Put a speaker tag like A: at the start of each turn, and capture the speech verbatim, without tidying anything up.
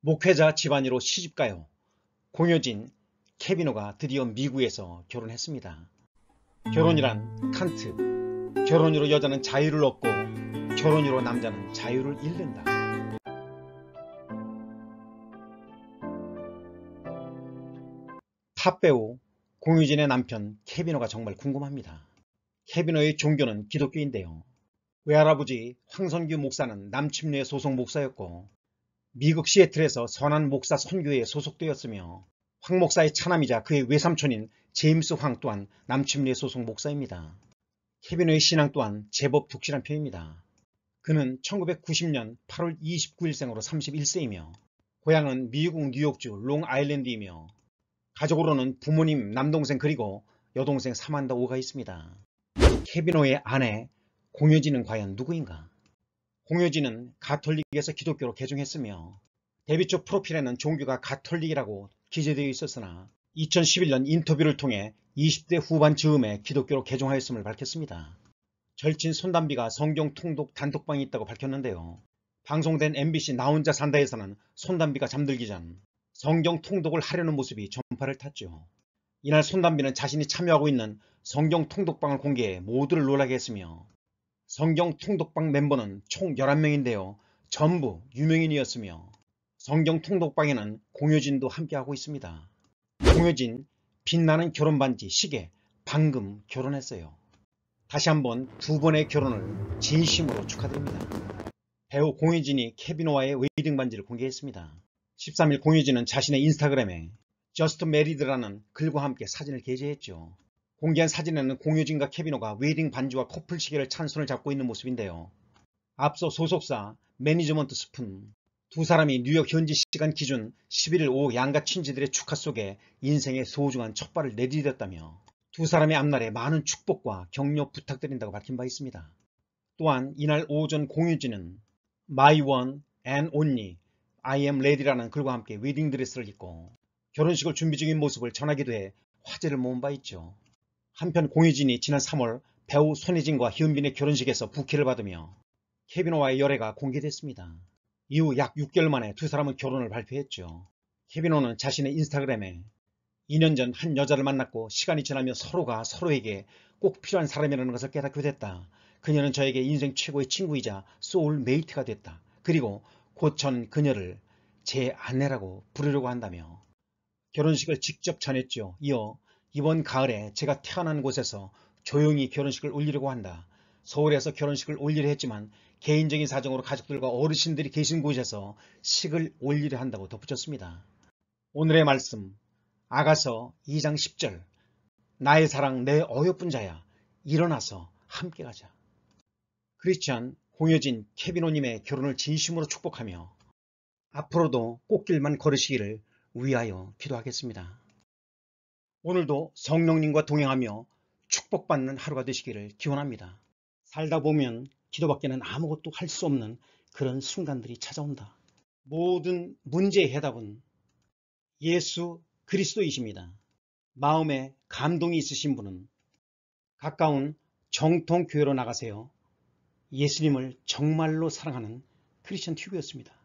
A: 목회자 집안으로 시집가요. 공효진, 케비노가 드디어 미국에서 결혼했습니다. 결혼이란 칸트, 결혼으로 여자는 자유를 얻고 결혼으로 남자는 자유를 잃는다. 팝배우 공효진의 남편 케비노가 정말 궁금합니다. 케비노의 종교는 기독교인데요. 외할아버지 황선규 목사는 남침례 소속 목사였고 미국 시애틀에서 선한 목사 선교회에 소속되었으며 황 목사의 차남이자 그의 외삼촌인 제임스 황 또한 남침례 소속 목사입니다. 케비노의 신앙 또한 제법 독실한 편입니다. 그는 천구백구십 년 팔월 이십구일생으로 삼십일 세이며 고향은 미국 뉴욕주 롱아일랜드이며 가족으로는 부모님, 남동생 그리고 여동생 사만다 오가 있습니다. 케비노의 아내 공효진은 과연 누구인가? 공효진은 가톨릭에서 기독교로 개종했으며 데뷔 초 프로필에는 종교가 가톨릭이라고 기재되어 있었으나 이천십일 년 인터뷰를 통해 이십 대 후반 즈음에 기독교로 개종하였음을 밝혔습니다. 절친 손담비가 성경 통독 단톡방이 있다고 밝혔는데요. 방송된 엠비씨 나 혼자 산다에서는 손담비가 잠들기 전 성경 통독을 하려는 모습이 전파를 탔죠. 이날 손담비는 자신이 참여하고 있는 성경 통독방을 공개해 모두를 놀라게 했으며 성경 통독방 멤버는 총 열한 명인데요. 전부 유명인이었으며 성경 통독방에는 공효진도 함께하고 있습니다. 공효진 빛나는 결혼반지 시계 방금 결혼했어요. 다시 한번 두 번의 결혼을 진심으로 축하드립니다. 배우 공효진이 케비노와의 웨딩 반지를 공개했습니다. 십삼일 공효진은 자신의 인스타그램에 Just Married라는 글과 함께 사진을 게재했죠. 공개한 사진에는 공효진과 케비노가 웨딩 반지와 커플 시계를 찬 손을 잡고 있는 모습인데요. 앞서 소속사 매니저먼트 스푼 두 사람이 뉴욕 현지 시간 기준 십일일 오후 양가 친지들의 축하 속에 인생의 소중한 첫 발을 내디뎠다며 두 사람의 앞날에 많은 축복과 격려 부탁드린다고 밝힌 바 있습니다. 또한 이날 오전 공효진은 My One and Only I am Ready라는 글과 함께 웨딩 드레스를 입고 결혼식을 준비 중인 모습을 전하기도 해 화제를 모은 바 있죠. 한편 공효진이 지난 삼월 배우 손예진과 현빈의 결혼식에서 부케를 받으며 케비노와의 열애가 공개됐습니다. 이후 약 육 개월 만에 두 사람은 결혼을 발표했죠. 케비노는 자신의 인스타그램에 이 년 전 한 여자를 만났고 시간이 지나며 서로가 서로에게 꼭 필요한 사람이라는 것을 깨닫게 됐다. 그녀는 저에게 인생 최고의 친구이자 소울메이트가 됐다. 그리고 곧 전 그녀를 제 아내라고 부르려고 한다며 결혼식을 직접 전했죠. 이어 이번 가을에 제가 태어난 곳에서 조용히 결혼식을 올리려고 한다. 서울에서 결혼식을 올리려 했지만 개인적인 사정으로 가족들과 어르신들이 계신 곳에서 식을 올리려 한다고 덧붙였습니다. 오늘의 말씀 아가서 이 장 십 절 나의 사랑 내 어여쁜 자야 일어나서 함께 가자. 크리스찬 공효진 케비노님의 결혼을 진심으로 축복하며 앞으로도 꽃길만 걸으시기를 위하여 기도하겠습니다. 오늘도 성령님과 동행하며 축복받는 하루가 되시기를 기원합니다. 살다 보면 기도밖에는 아무것도 할 수 없는 그런 순간들이 찾아온다. 모든 문제의 해답은 예수 그리스도이십니다. 마음에 감동이 있으신 분은 가까운 정통교회로 나가세요. 예수님을 정말로 사랑하는 크리스천 튜브였습니다.